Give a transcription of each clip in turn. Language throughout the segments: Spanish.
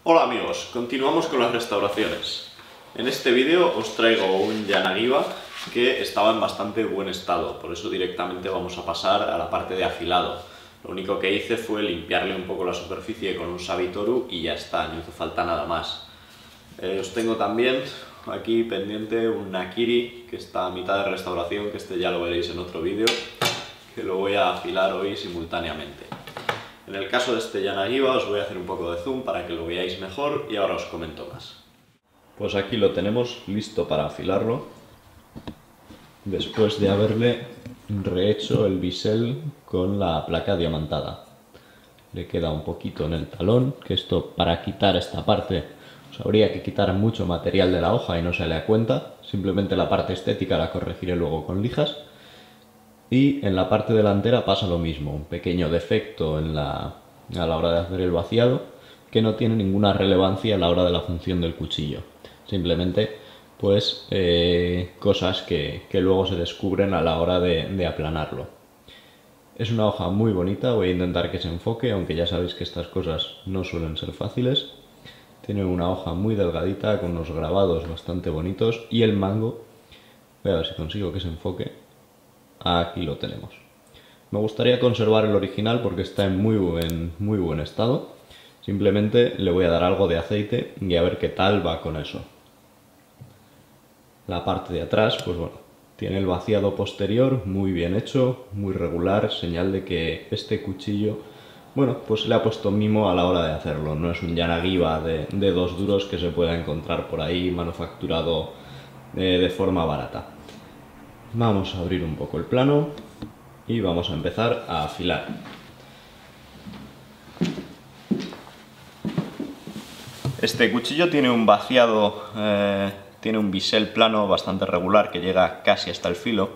Hola amigos, continuamos con las restauraciones. En este vídeo os traigo un Yanagiba que estaba en bastante buen estado, por eso directamente vamos a pasar a la parte de afilado. Lo único que hice fue limpiarle un poco la superficie con un Sabitoru y ya está, no hizo falta nada más. Os tengo también aquí pendiente un Nakiri que está a mitad de restauración, que este ya lo veréis en otro vídeo, que lo voy a afilar hoy simultáneamente. En el caso de este Yanagiba os voy a hacer un poco de zoom para que lo veáis mejor y ahora os comento más. Pues aquí lo tenemos listo para afilarlo, después de haberle rehecho el bisel con la placa diamantada. Le queda un poquito en el talón, que esto para quitar esta parte os habría que quitar mucho material de la hoja y no se le da cuenta, simplemente la parte estética la corregiré luego con lijas. Y en la parte delantera pasa lo mismo, un pequeño defecto a la hora de hacer el vaciado que no tiene ninguna relevancia a la hora de la función del cuchillo. Simplemente pues cosas que luego se descubren a la hora de aplanarlo. Es una hoja muy bonita, voy a intentar que se enfoque, aunque ya sabéis que estas cosas no suelen ser fáciles. Tiene una hoja muy delgadita con unos grabados bastante bonitos y el mango, voy a ver si consigo que se enfoque. Aquí lo tenemos. Me gustaría conservar el original porque está en muy buen estado. Simplemente le voy a dar algo de aceite y a ver qué tal va con eso. La parte de atrás, pues bueno, tiene el vaciado posterior muy bien hecho, muy regular, señal de que este cuchillo, bueno, pues le ha puesto mimo a la hora de hacerlo. No es un Yanagiba de 2 duros que se pueda encontrar por ahí manufacturado de forma barata. Vamos a abrir un poco el plano y vamos a empezar a afilar. Este cuchillo tiene un vaciado, tiene un bisel plano bastante regular que llega casi hasta el filo,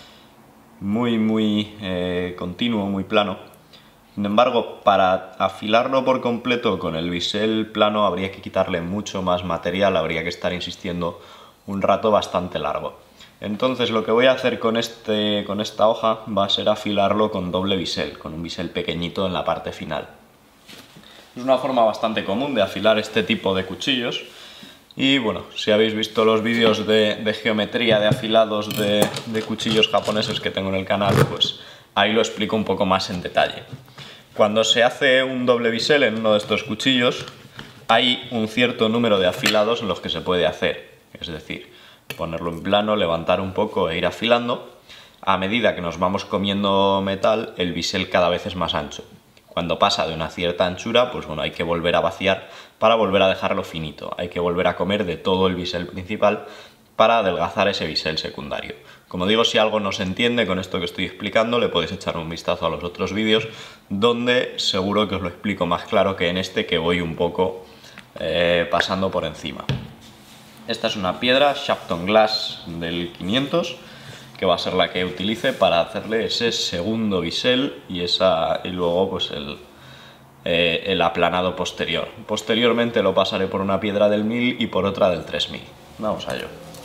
muy continuo, muy plano. Sin embargo, para afilarlo por completo con el bisel plano habría que quitarle mucho más material, habría que estar insistiendo un rato bastante largo. Entonces lo que voy a hacer con esta hoja va a ser afilarlo con doble bisel, con un bisel pequeñito en la parte final. Es una forma bastante común de afilar este tipo de cuchillos y bueno, si habéis visto los vídeos de geometría de afilados de cuchillos japoneses que tengo en el canal, pues ahí lo explico un poco más en detalle. Cuando se hace un doble bisel en uno de estos cuchillos hay un cierto número de afilados en los que se puede hacer, es decir, ponerlo en plano, levantar un poco e ir afilando. A medida que nos vamos comiendo metal, el bisel cada vez es más ancho. Cuando pasa de una cierta anchura, pues bueno, hay que volver a vaciar para volver a dejarlo finito. Hay que volver a comer de todo el bisel principal para adelgazar ese bisel secundario. Como digo, si algo no se entiende con esto que estoy explicando, le podéis echar un vistazo a los otros vídeos, donde seguro que os lo explico más claro que en este, que voy un poco pasando por encima. Esta es una piedra Shafton Glass del 500, que va a ser la que utilice para hacerle ese segundo bisel y luego pues el aplanado posterior. Posteriormente lo pasaré por una piedra del 1000 y por otra del 3000. Vamos a ello.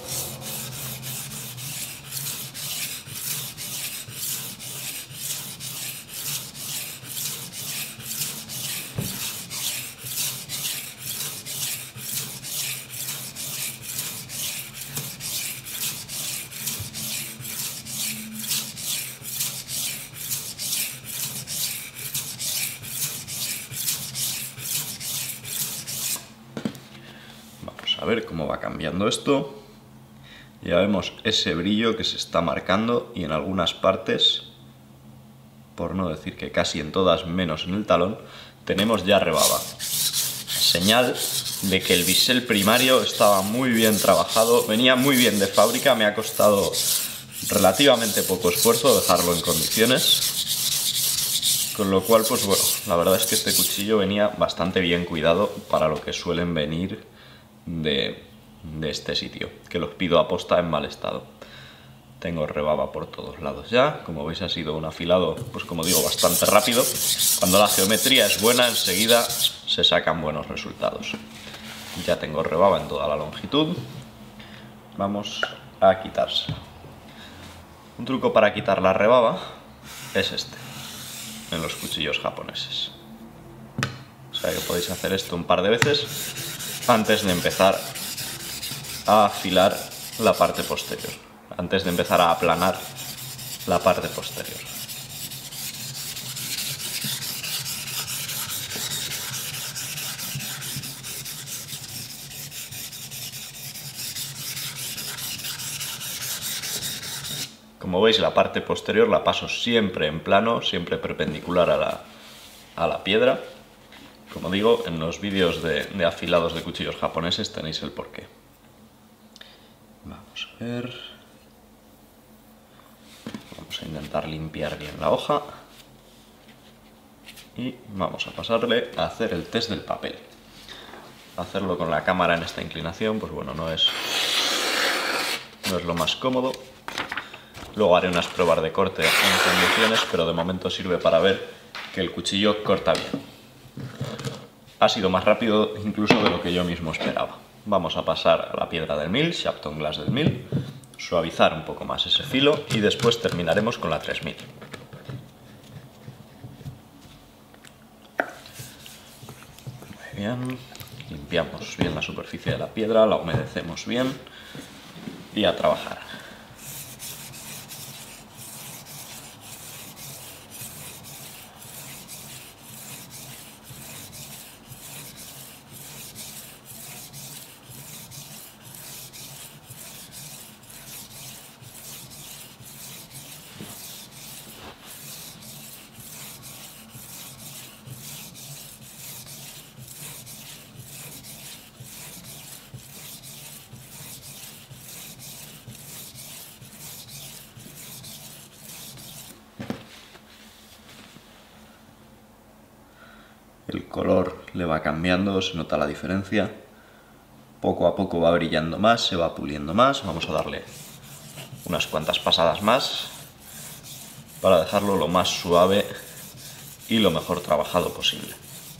A ver cómo va cambiando esto. Ya vemos ese brillo que se está marcando y en algunas partes, por no decir que casi en todas menos en el talón, tenemos ya rebaba. Señal de que el bisel primario estaba muy bien trabajado, venía muy bien de fábrica, me ha costado relativamente poco esfuerzo dejarlo en condiciones, con lo cual pues bueno, la verdad es que este cuchillo venía bastante bien cuidado para lo que suelen venir de este sitio, que los pido aposta en mal estado. Tengo rebaba por todos lados ya, como veis ha sido un afilado, pues como digo, bastante rápido. Cuando la geometría es buena, enseguida se sacan buenos resultados. Ya tengo rebaba en toda la longitud, vamos a quitársela. Un truco para quitar la rebaba es este, en los cuchillos japoneses. O sea que podéis hacer esto un par de veces antes de empezar a afilar la parte posterior, antes de empezar a aplanar la parte posterior. Como veis, la parte posterior la paso siempre en plano, siempre perpendicular a la piedra. Como digo, en los vídeos de afilados de cuchillos japoneses tenéis el porqué. Vamos a ver. Vamos a intentar limpiar bien la hoja. Y vamos a pasarle a hacer el test del papel. Hacerlo con la cámara en esta inclinación, pues bueno, no es lo más cómodo. Luego haré unas pruebas de corte en condiciones, pero de momento sirve para ver que el cuchillo corta bien. Ha sido más rápido incluso de lo que yo mismo esperaba. Vamos a pasar a la piedra del 1000, Shapton Glass del 1000, suavizar un poco más ese filo y después terminaremos con la 3000. Muy bien, limpiamos bien la superficie de la piedra, la humedecemos bien y a trabajar. El color le va cambiando, se nota la diferencia. Poco a poco va brillando más, se va puliendo más. Vamos a darle unas cuantas pasadas más para dejarlo lo más suave y lo mejor trabajado posible.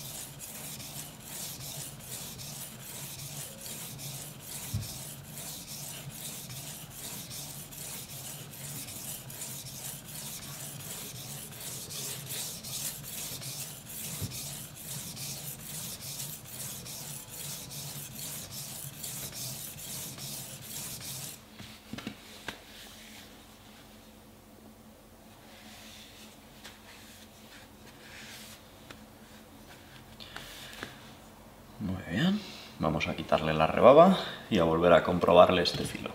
Muy bien, vamos a quitarle la rebaba y a volver a comprobarle este filo.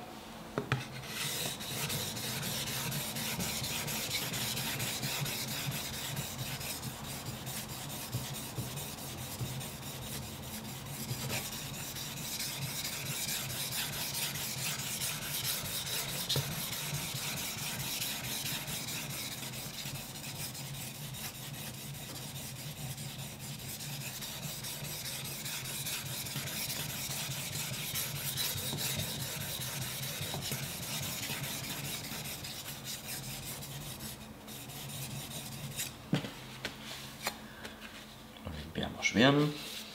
Limpiamos bien.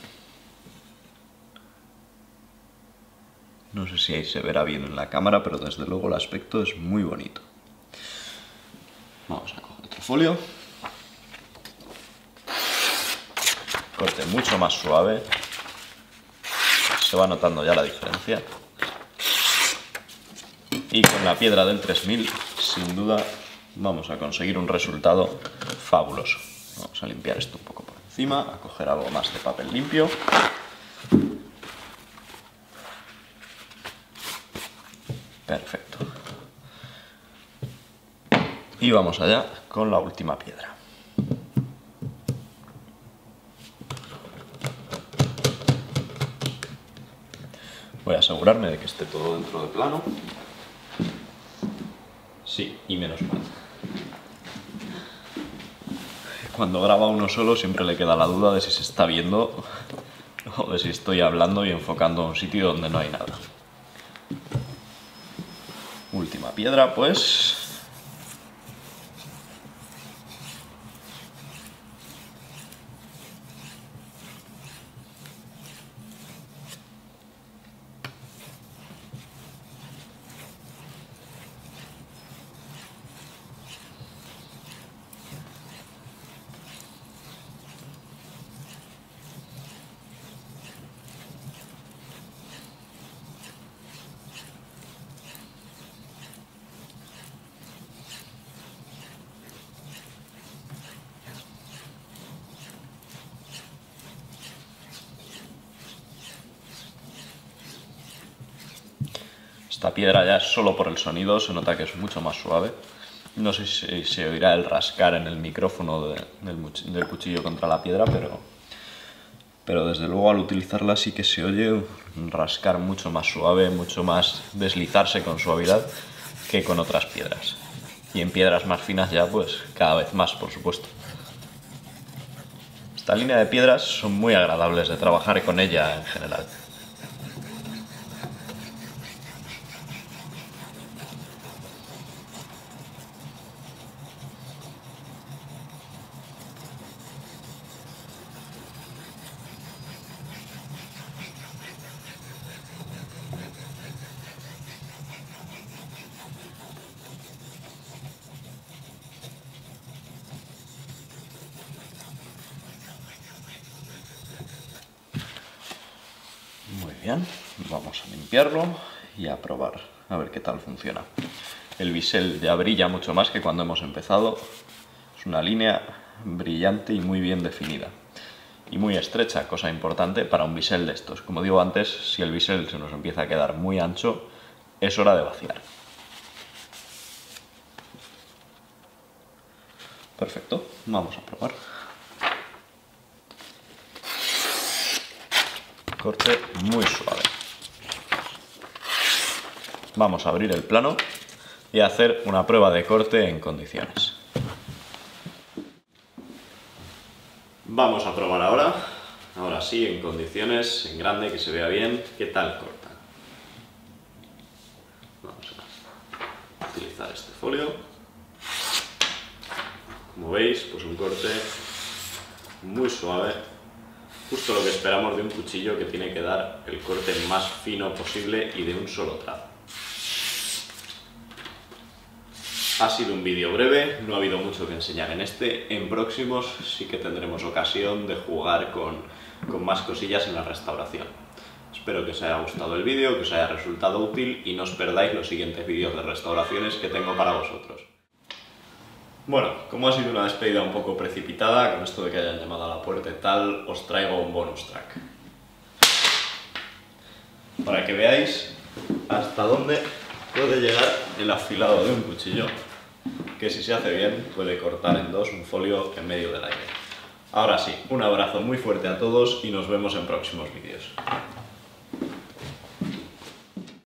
No sé si ahí se verá bien en la cámara, pero desde luego el aspecto es muy bonito. Vamos a coger otro folio. Corte mucho más suave. Se va notando ya la diferencia. Y con la piedra del 3000, sin duda, vamos a conseguir un resultado fabuloso. Vamos a limpiar esto un poco por encima, a coger algo más de papel limpio. Perfecto. Y vamos allá con la última piedra. Voy a asegurarme de que esté todo dentro de plano. Sí, y menos mal. Cuando graba uno solo siempre le queda la duda de si se está viendo o de si estoy hablando y enfocando a un sitio donde no hay nada. Última piedra, pues. Esta piedra ya solo por el sonido se nota que es mucho más suave. No sé si se oirá el rascar en el micrófono del cuchillo contra la piedra, pero desde luego al utilizarla sí que se oye un rascar mucho más suave, mucho más deslizarse con suavidad que con otras piedras. Y en piedras más finas ya pues cada vez más, por supuesto. Esta línea de piedras son muy agradables de trabajar con ella en general. Muy bien, vamos a limpiarlo y a probar, a ver qué tal funciona. El bisel ya brilla mucho más que cuando hemos empezado. Es una línea brillante y muy bien definida. Y muy estrecha, cosa importante para un bisel de estos. Como digo antes, si el bisel se nos empieza a quedar muy ancho, es hora de vaciar. Perfecto, vamos a probar. Corte muy suave. Vamos a abrir el plano y a hacer una prueba de corte en condiciones. Vamos a probar ahora sí, en condiciones, en grande, que se vea bien, qué tal corta. Vamos a utilizar este folio. Como veis, pues un corte muy suave. Justo lo que esperamos de un cuchillo que tiene que dar el corte más fino posible y de un solo trazo. Ha sido un vídeo breve, no ha habido mucho que enseñar en este. En próximos sí que tendremos ocasión de jugar con más cosillas en la restauración. Espero que os haya gustado el vídeo, que os haya resultado útil y no os perdáis los siguientes vídeos de restauraciones que tengo para vosotros. Bueno, como ha sido una despedida un poco precipitada, con esto de que hayan llamado a la puerta y tal, os traigo un bonus track. Para que veáis hasta dónde puede llegar el afilado de un cuchillo, que si se hace bien puede cortar en dos un folio en medio del aire. Ahora sí, un abrazo muy fuerte a todos y nos vemos en próximos vídeos.